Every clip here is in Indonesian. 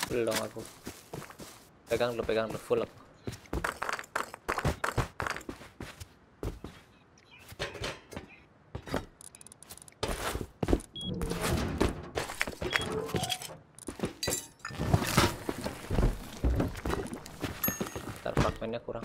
Belum aku. Pegang dulu full aku. Ntar fragmennya kurang.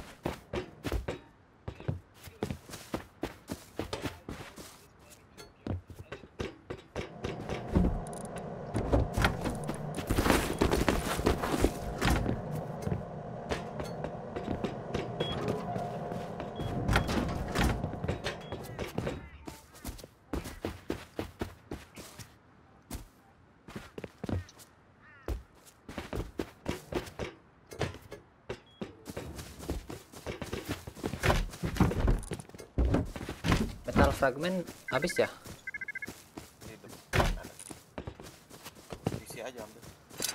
Metal fragment habis ya? Di depan ada. Isi aja ambil.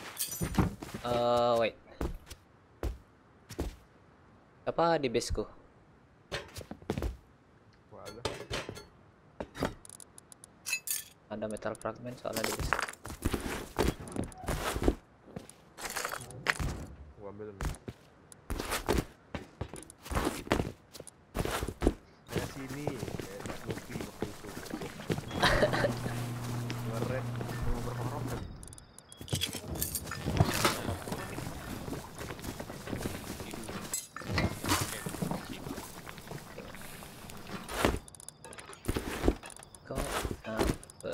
Wait. Apa di baseku? Wah, Ada metal fragment soalnya di base. gua ambil nih. Kayak sini, kayak Kak Luffy waktu itu. Ngeret, mau berkorok kan? Kok apa?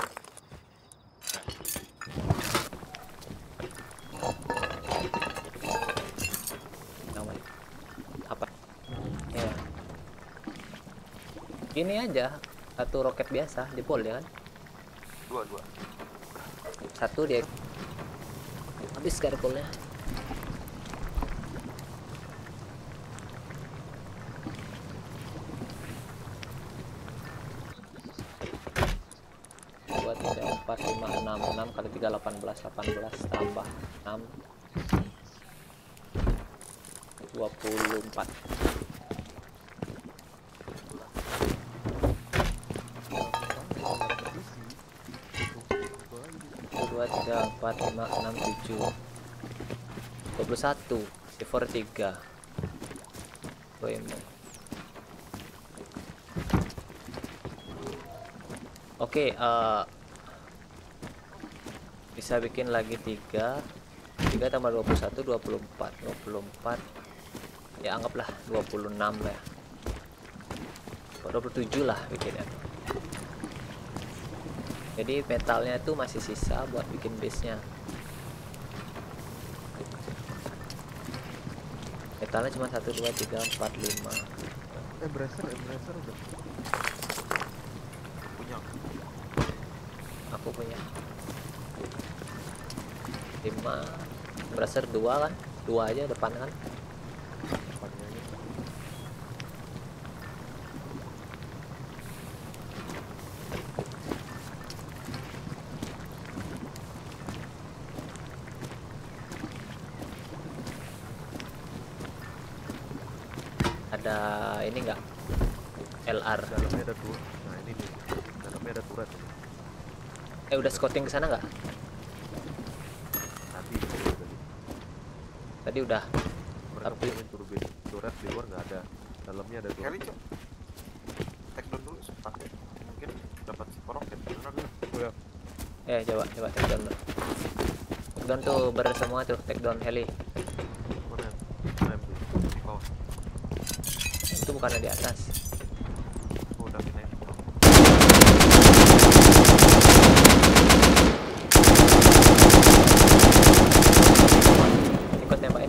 Namanya apa? Ya. Ini aja satu roket biasa jebol ya kan? Dua. Satu dia habis garpolnya. Dua, tiga, empat, lima, enam kali tiga, 18 tambah 6, 24. Dua, tiga, empat, lima, enam, 7, 21. C4 3. Oke, bisa bikin lagi 3 tambah 21, 24 ya, anggaplah 26 lah ya. 27 lah bikinnya. Jadi metalnya itu masih sisa buat bikin base nya. Metalnya cuma 1, 2, 3, 4, 5. Embracer udah. Punya. Aku punya 5. Brasser 2 kan, 2 aja depan kan. Depannya aja. Ada ini enggak, LR. Dalamnya ada 2. Nah ini nih, dalamnya ada turret. Udah scouting ke sana nggak? Tadi udah. Mereka Tapi punya turbin turret di luar nggak ada. Dalamnya ada Kali 2. cok. Take down dulu pakai. Mungkin dapat si roket. Benar dulu. Oh ya, coba take down dulu. Take down tuh semua tuh, take down heli. mana? Mana tuh? Di bawah. Itu bukannya di atas. Oh, udah naik. Ikut nembakin.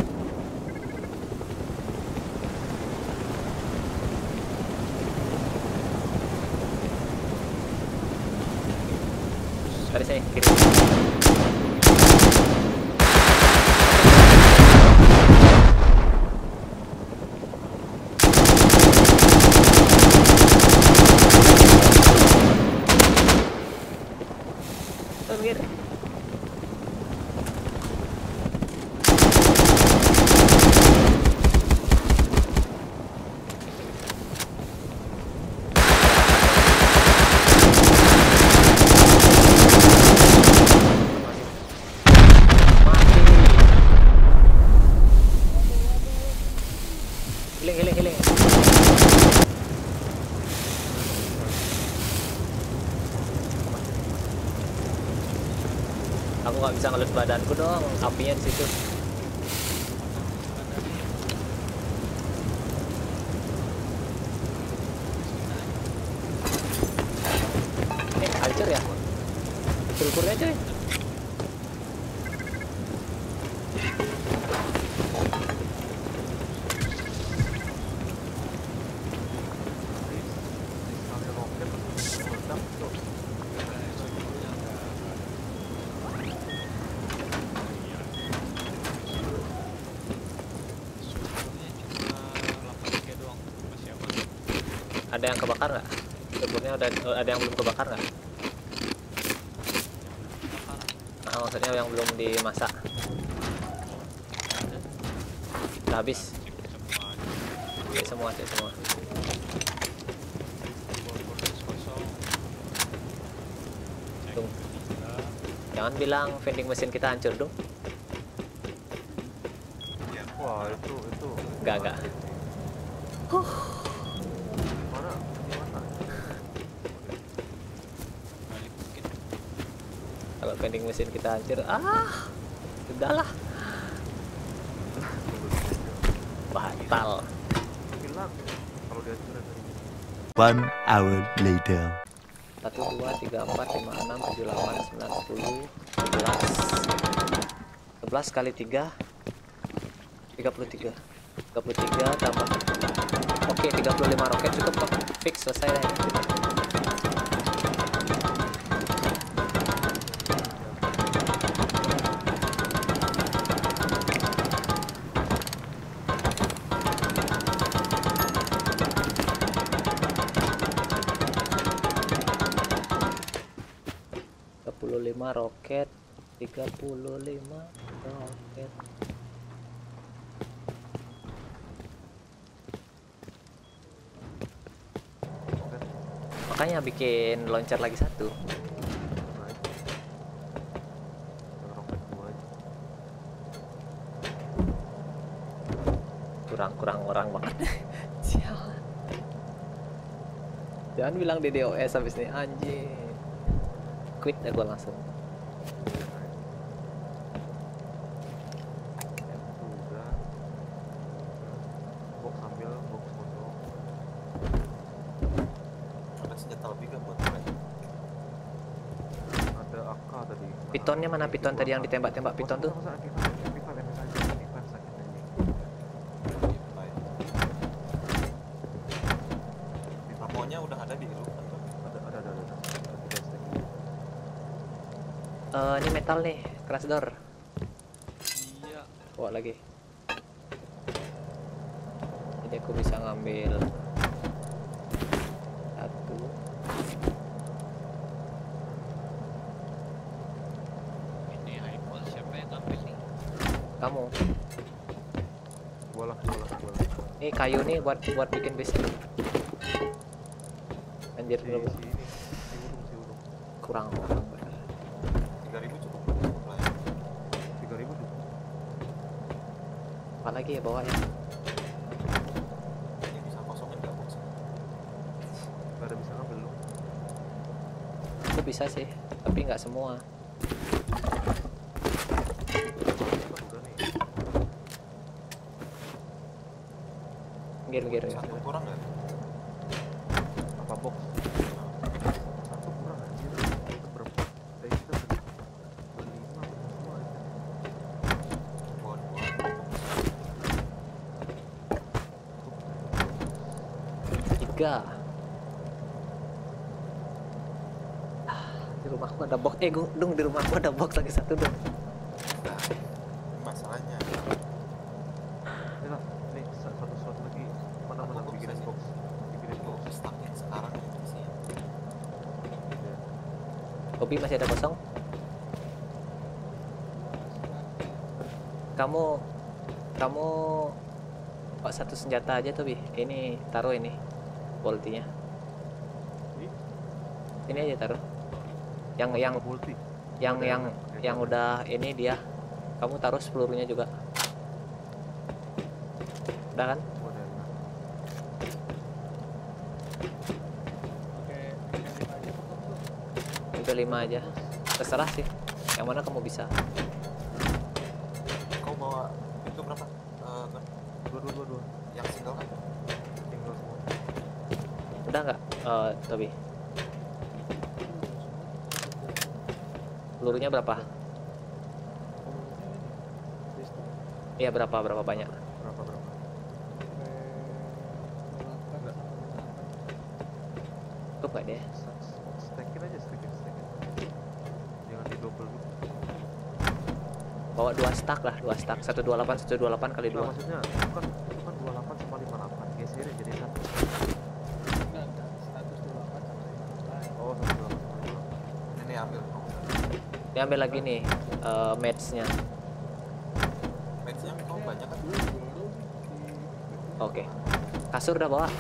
Dari sini kiri. Pinggir. Healing. Aku nggak bisa ngelut badanku dong, apinya di situ. Hancur ya? Sulfurnya cuy. Misalnya roket meledak tuh. Ada yang kebakar nggak? Sulfurnya ada yang belum kebakar nggak? Nah, maksudnya yang belum dimasak. Udah habis. Cek semua. Tung. Jangan bilang vending mesin kita hancur dong. Wah, itu. Enggak. Mana? Kalau vending mesin kita hancur, udahlah. Batal. Hilang kalau dihancurin. 1 hour later. 1, 2, 3, 4, 5, 6, 7, 8, 9, 10, 11 kali 3 33 tambah. Oke, 35 roket cukup kok. Fix, selesai dah ini. Roket 35 roket. Makanya bikin launcher lagi satu. Roket 2 aja. Kurang orang banget. Sialan. Jangan bilang DDoS habis nih anjing. Quit ya gua langsung. Box ambil, box kosong. Ada senjata lebih gak buat mereka? Ada AK tadi. Pitonnya mana piton tadi yang ditembak-tembak piton tuh? Maunya udah ada di lu kan? Ada. Ini metal nih, crash door. Iya. Bawa lagi. Jadi aku bisa ngambil satu. Ini eyeball siapa yang ngambil nih? Kamu. Bola. Ini kayu nih buat bikin base. Anjir Si belum ini, si urung. kurang bener. 3000 cukup lah ya. 3000 tuh. Apa lagi ya bawa ya? Ini bisa kosongin gak box? Gak ada bisa ngambil lu. Aku bisa sih, tapi nggak semua. Udah nih. Gir. Satu kurang gak? Apa box? Satu kurang anjir. Kita berempat. Kita berlima semua aja. Dua. Tiga. Di rumahku ada box. Dong di rumahku ada box lagi satu dong. Nah, masalahnya Ini lah, nih satu lagi. Mana Aku bikinin bisa box. Bikinin lu box. stucknya sekarang itu sih. Ya. Kopi masih ada kosong. Kamu kok satu senjata aja tuh Bi. Ini taruh ini voltinya. Ini aja taruh. Yang multi. yang udah ini dia. Kamu taruh pelurunya juga. Udah kan? Udah. sampai 5 aja. Terserah sih. Yang mana kamu bisa. Kau bawa itu berapa? Kan? Dua. Yang single kan? Tinggal semua. Udah nggak, Tobi? Pelurunya berapa? Iya, berapa banyak? Berapa? Cukup nggak deh? Stackin aja, stackin. Jangan di double gitu. Bawa 2 stack lah, 2 stack. 128 kali Enggak, 2. maksudnya itu kan 28 sama 58. Geserin jadi satu. Enggak, 128 sama 58. Oh, 128 sama 58. Ini ambil. Dia ambil lagi nih, match-nya. Match-nya kau banyak kan? Oke. Kasur udah bawa?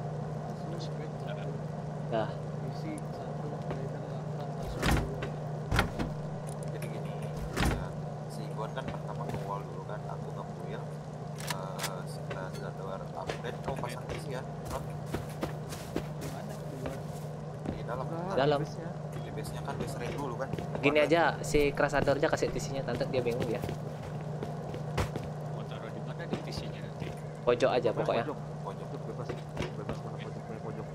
Dah. Isi 1 Raider 8 masuk. Jadi gini, ya, si Iwan kan pertama nge-wall dulu kan, aku nge-build setelah jadwal update, kau pasang PC ya, Ron? Di mana keluar? Di dalam. Enggak, Dalam. base-nya. Di base-nya kan base raid dulu kan. Gini aja, si Krasador aja kasih TC-nya, tante dia bingung dia. Mau taruh di mana di PC-nya nanti? Pojok aja pokoknya. Pojok. Itu bebas mana pojok.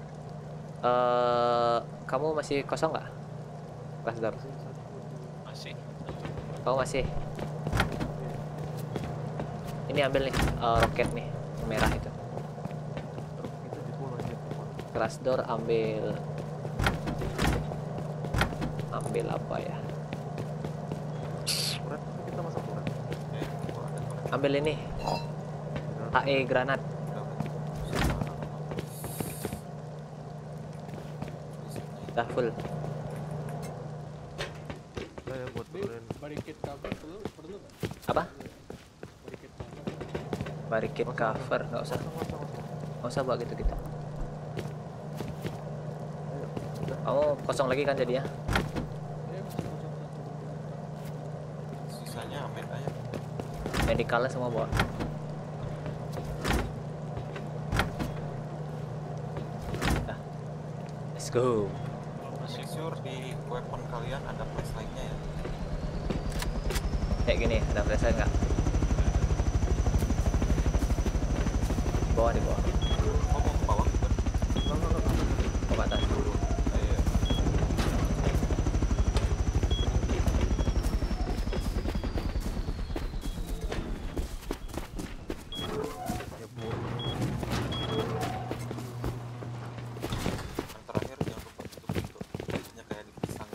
Kamu masih kosong nggak? Krasador. Masih. Kamu masih? Ini ambil nih, roket nih, yang merah itu. Itu di pull aja. Krasador ambil apa ya? Turret, kita masuk turret. Gua ada turret. Ambil ini, AE granat. Udah, Dah full. Ya, buat turunin. Barricade cover perlu nggak? Apa? Barricade cover. Barricade cover, nggak usah. Nggak usah bawa gitu-gitu. Kamu kosong lagi kan jadinya? Ya masih kosong 1. sisanya ambil aja. Medicalnya semua bawa. Dah. Let's go. Masih Make sure di weapon kalian ada flashlight-nya ya. Kayak gini, ada flashlight nggak? Bawah di bawah. Kau mau ke bawah? Enggak. Ke atas. Iya. Ya, buat. Yang terakhir jangan lupa tutup pintu. Pintunya kayak di pisang.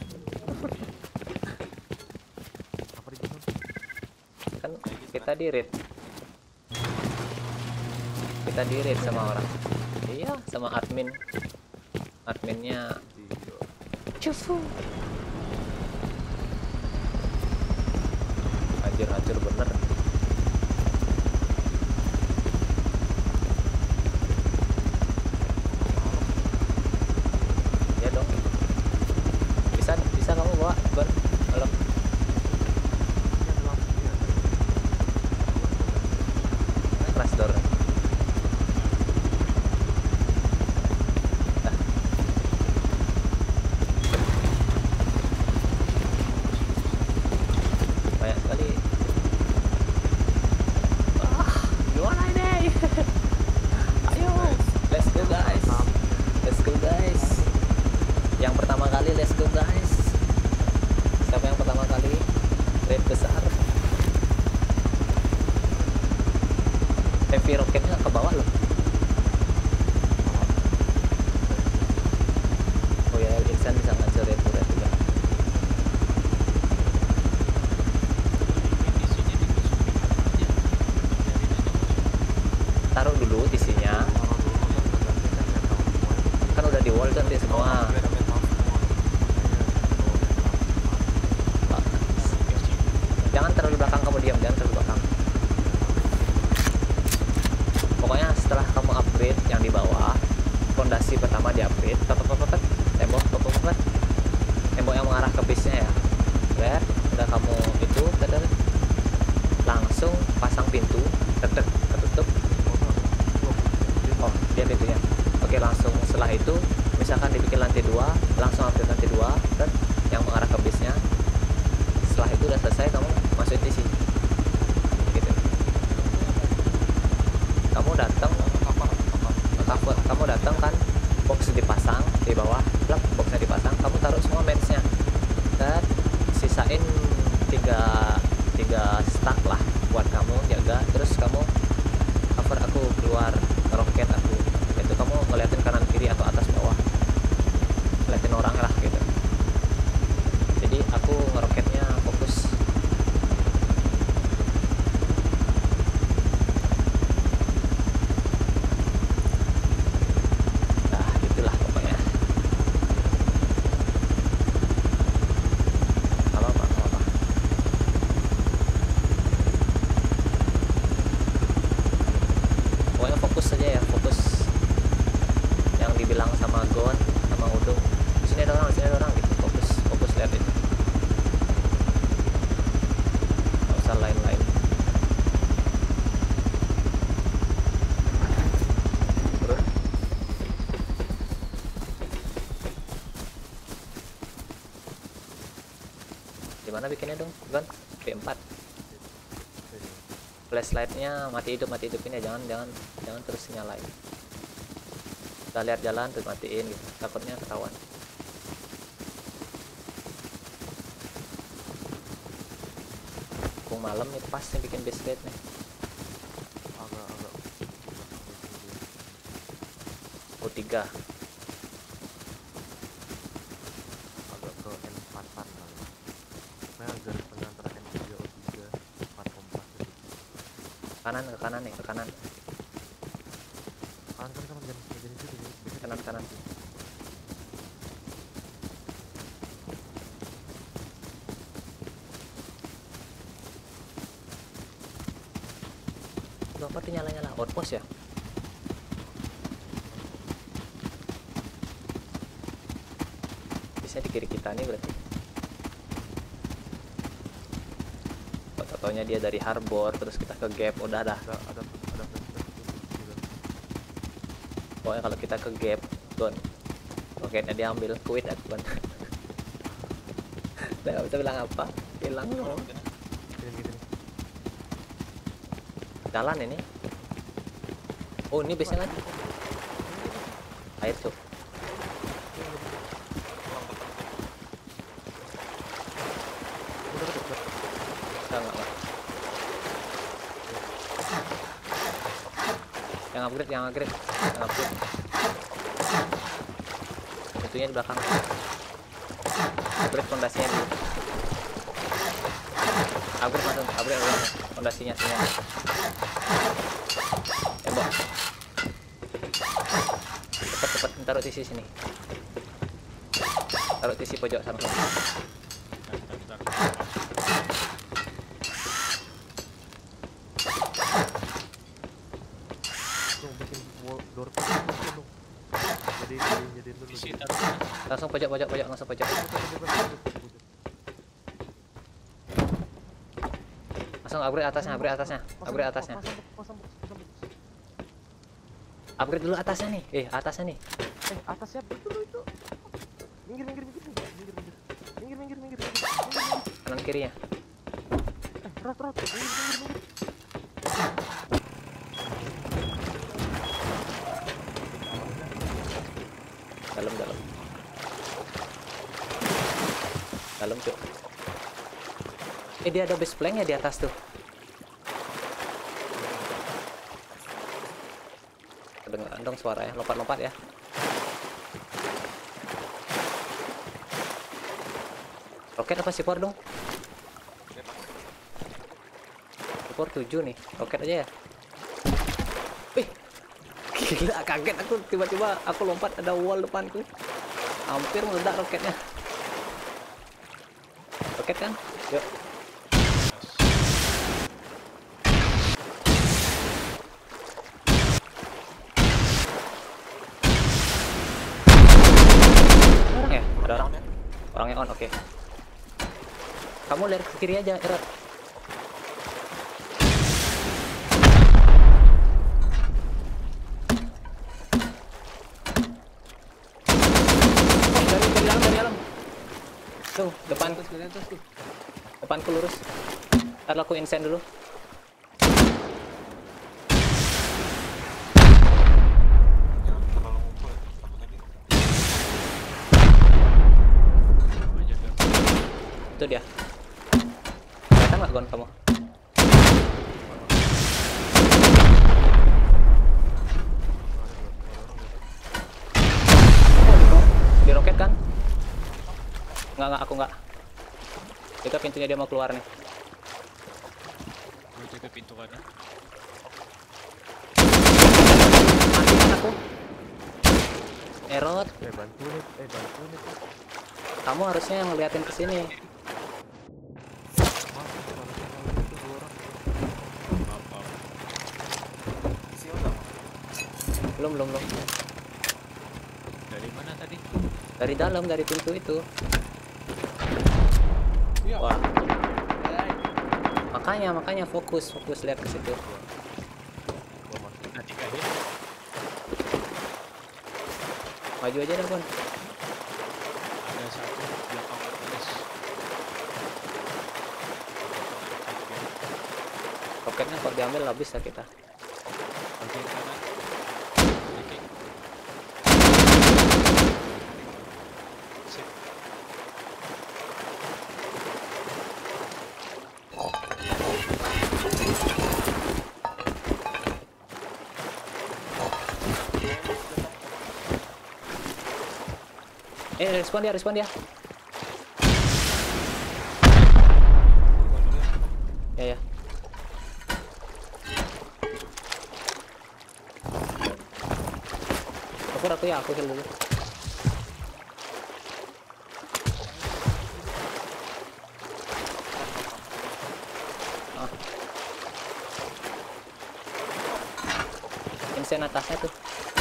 Apa di sana? Kan kita di raid. Kita di raid sama orang. Iya, sama adminnya Cufu. Hancur bener. Ya dong. Bisa kamu bawa, Gon? Halo. Ini ada lampunya. Crash door. Banyak sekali. Gimana ini? Ayo, let's go guys. Let's go guys. Yang pertama kali, let's go guys. Siapa yang pertama kali? Raid besar. Heavy rocketnya ke bawah loh. Oh ya, Iksan bisa ngancurin turret juga. PC-nya dimasukin aja. Biarin aja masuk. Taruh dulu isinya. Kan udah di wall kan dia semua. Biar ada metal semua. Jangan terlalu belakang, kamu diam, jangan terlalu belakang. Pokoknya setelah kamu upgrade yang di bawah, fondasi pertama di upgrade, tembok, tembok yang mengarah ke base-nya ya. Udah kamu itu, langsung pasang pintu, ketutup. Oh, dia pintunya. Oke, langsung setelah itu, misalkan dibikin lantai 2, langsung upgrade lantai 2, Kamu datang, kamu datang kan, box dipasang di bawah, plug boxnya dipasang, kamu taruh semua matchnya, dan sisain tiga stack lah buat kamu jaga. Terus kamu cover aku keluar roket aku, itu kamu ngeliatin kanan kiri atau atas bawah, ngeliatin orang lah gitu. Jadi aku ngeroketnya fokus. Nah itulah pokoknya. Apa pokoknya fokus saja ya, fokus yang dibilang sama Gon sama Udung, di sini ada orang gitu. Fokus lihat itu, nggak usah lain-lain. Terus gimana bikinnya dong Gon? P4 flashlightnya mati hidup ini, jangan terus nyalain. Kita lihat jalan terus matiin gitu, takutnya ketahuan. Malam nih pas nih bikin base rate nih. agak O3 agak ke N4-an kali. Pokoknya garis tengah antara N3 O3 4 kompas gitu. kanan ke kanan nih, ke kanan Kanan jangan situ kanan. Lu apa tuh nyala outpost ya? Bisa di kiri kita nih berarti. Fotonya dia dari harbor terus kita ke gap, udah dah. ada gitu. Pokoknya kalau kita ke gap, Gon, roketnya diambil, quit aku kan. Udah gak bisa bilang apa, hilang loh. Gini. Jalan ini. Oh ini biasanya kan air tuh. Enggak. Yang upgrade. Itunya di belakang. Upgrade fondasinya dulu. Upgrade fondasinya semua. Tembok. Cepet taruh tisi sini. Taruh tisi pojok sana. Bentar. Dong bikin wall door dong. Jadi dulu. Isi taruh. Langsung pojok, langsung pojok. Langsung upgrade atasnya. Upgrade dulu atasnya nih. Atasnya nih. Atasnya betul itu. Minggir. Kanan kirinya. Rot. Minggir. Dalam cuk. Dia ada base planknya di atas tuh. Kedengeran dong suaranya, lompat ya. Roket apa sipor dong? Sipor 7 nih, roket aja ya. Wih, gila, kaget aku, tiba-tiba aku lompat ada wall depanku, hampir meledak roketnya. Roket kan? Yuk. Orang ya? Ada orang? Orangnya on, oke. Kamu lihat ke kiri aja, Erot. Dari dalam. Tuh, depanku lurus. Ntar aku insen dulu. dia. Kelihatan nggak Gon kamu? Di roket kan? Nggak, aku nggak. Itu pintunya dia mau keluar nih. Gue jaga pintu kanan. Mati kan aku? Erot, Bantu nih. kamu harusnya yang ngeliatin ke sini. Maaf, maaf. Sial nggak? Belum. Dari mana tadi? Dari dalam, dari pintu itu. Wah. Makanya fokus lihat ke situ. Nah, 3 hit. Maju aja dah, Gon. Ada satu belakang tulis. Roketnya kalau diambil habis ya kita. Bagian kanan. Sedikit. Sip. Respon dia. Ya. Aku heal dulu. Insane atasnya tuh.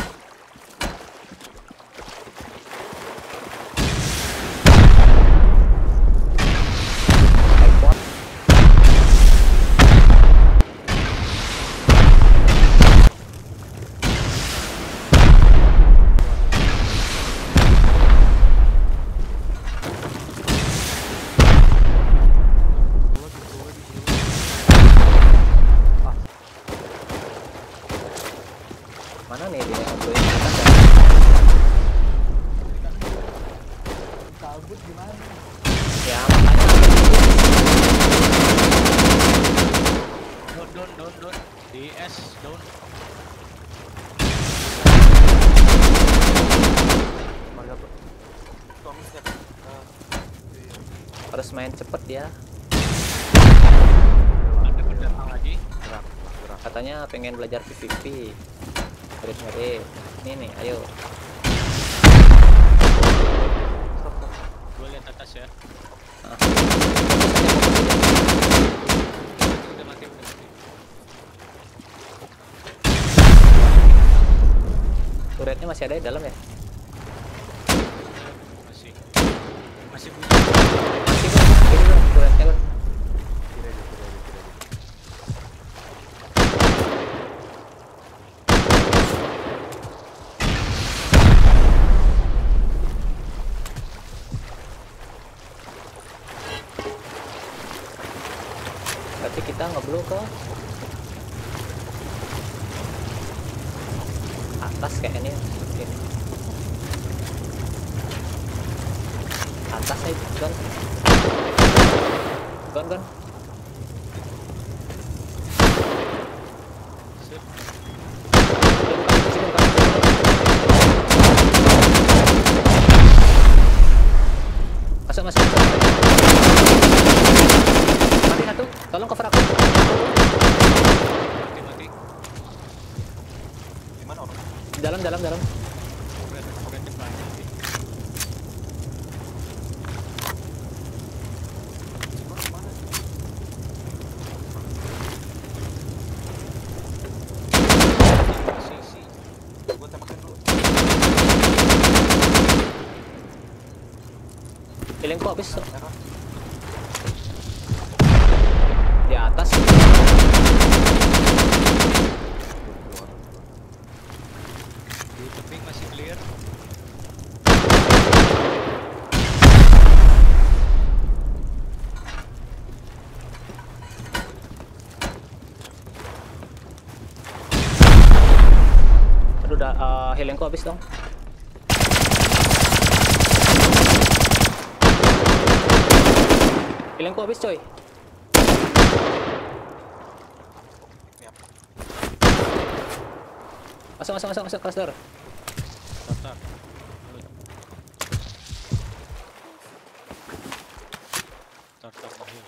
Mana nih dia ngobrolin atas ya? Kabut gimana? Ya makanya Down. DS, down. Tommy step. harus main cepet ya. Ada pendatang lagi. Katanya pengen belajar PVP. Ngeri. Ini nih, ayo. Gue lihat atas ya. Ah. Udah mati. Turretnya masih ada di dalam ya? Masih bunyi. Masih Bang. Ini Bang, turretnya Bang. Berarti kita ngeblow ke atas kayaknya. Ini atas aja, Gon. Sip. Masuk. Mati satu, tolong cover aku. Mati. Di mana orang? Dalam. Berarti banyak nanti. Sisi. Gua tembakin dulu. Healing kok habis Error. di atas. Di tebing masih clear. Aduh, udah healing kok habis dong. Pilihanku habis coy. Ini apa? Masuk kelas door. Bentar. Tar mahir.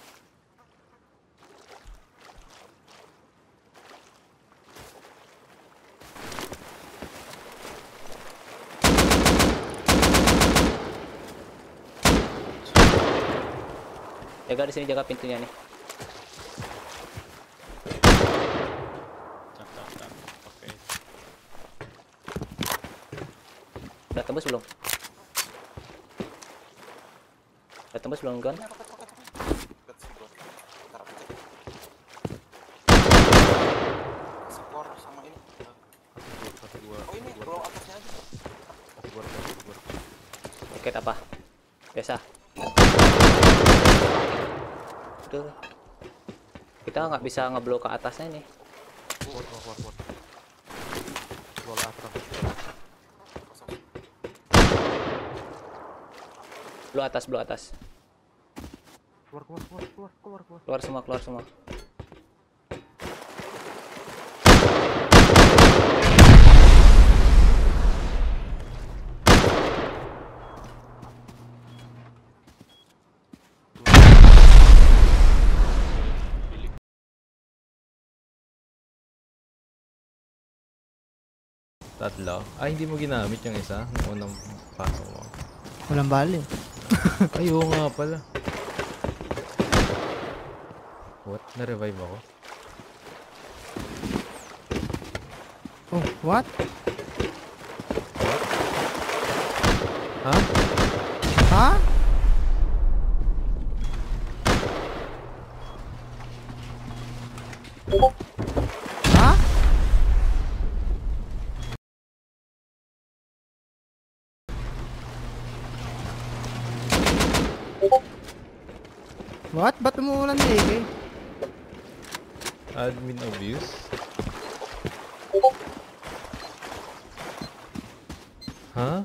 Jaga di sini, jaga pintunya nih. Tar. Oke. Udah tembus belum? Udah tembus belum Gon? Roket si Gon. Bentar aku cek. Skor sama ini. Kasih gua. Oh ini blow atasnya aja. Kasih gua. Roket apa? Biasa. Tuh. Kita nggak bisa ngeblok ke atasnya nih. Keluar. Keluar atas. Kosong. Blok atas. Keluar. Keluar semua. Tatlo? Ay, hindi mo ginamit yung isa nung unang pasok mo. Walang bali. Ay, oo nga pala. What? Na-revive ako? Oh, what? Ha? Ha? Ha? What? Ba't umuulan na AK? Admin abuse? Ha?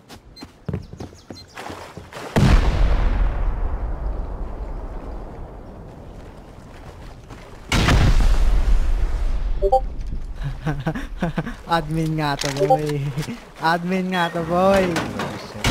Admin nga to, boy. Admin nga to, boy. Abuse niya.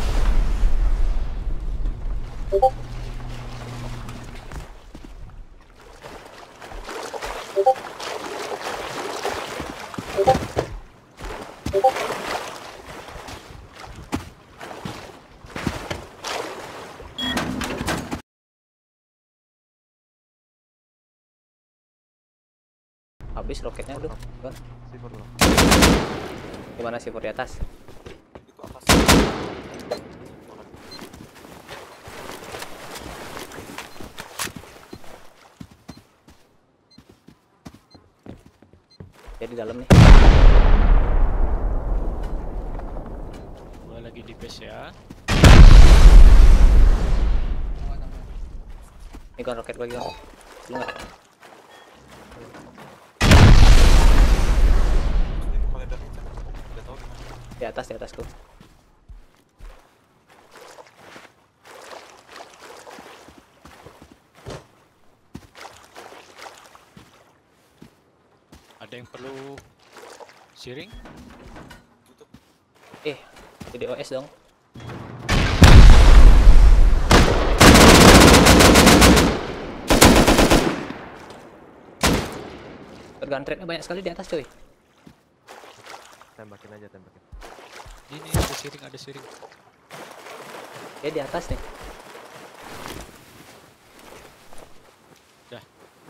Habis roketnya aduh. Gon. Sipur lo. Gimana sih di atas? Itu atas. Dia di dalam nih. Gua lagi di base ya. Ini Gon roket lagi Gon. Lu nggak? Ini kalau ada cek. Udah tahu gimana. Di atasku. Ada yang perlu sharing? Tutup. Jadi OS dong. Gun trade-nya banyak sekali di atas coy. Tembakin aja, tembakin. Ini ada sharing. Dia di atas nih. Dah.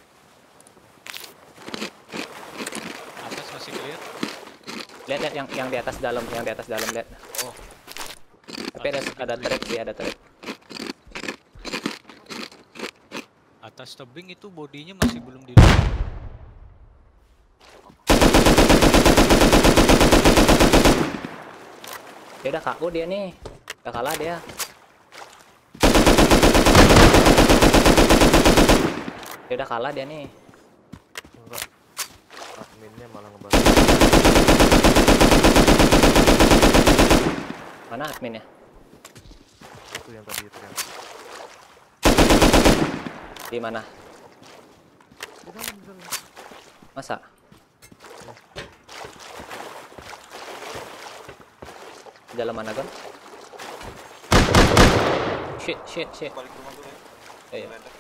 Atas masih clear. Lihat yang di atas dalam, lihat. Oh. Tapi ada trap sih, ada trap. Atas tebing itu bodinya masih belum di. Dia udah KO dia nih. Udah kalah dia. Dia udah kalah dia nih. Enggak. Adminnya malah ngebantu. Mana adminnya? Itu yang tadi itu yang. Di mana? Di dalam. Masa? Jalan mana, Gon? Shit. Balik rumah dulu ya. Ayo. Landek.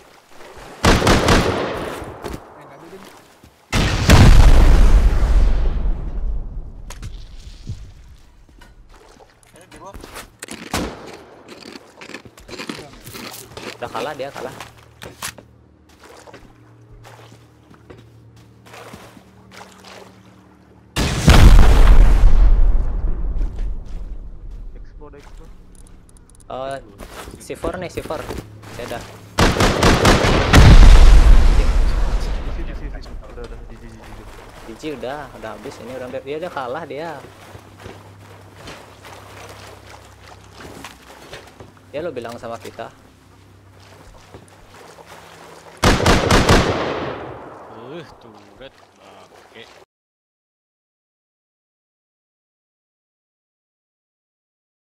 Ini di luar. Udah kalah dia, kalah. Explode. C4 nih, C4. Saya dah. Di sini. Udah. Gigi udah habis ini dia udah kalah dia. Ya lo bilang sama kita. Turret. Oke.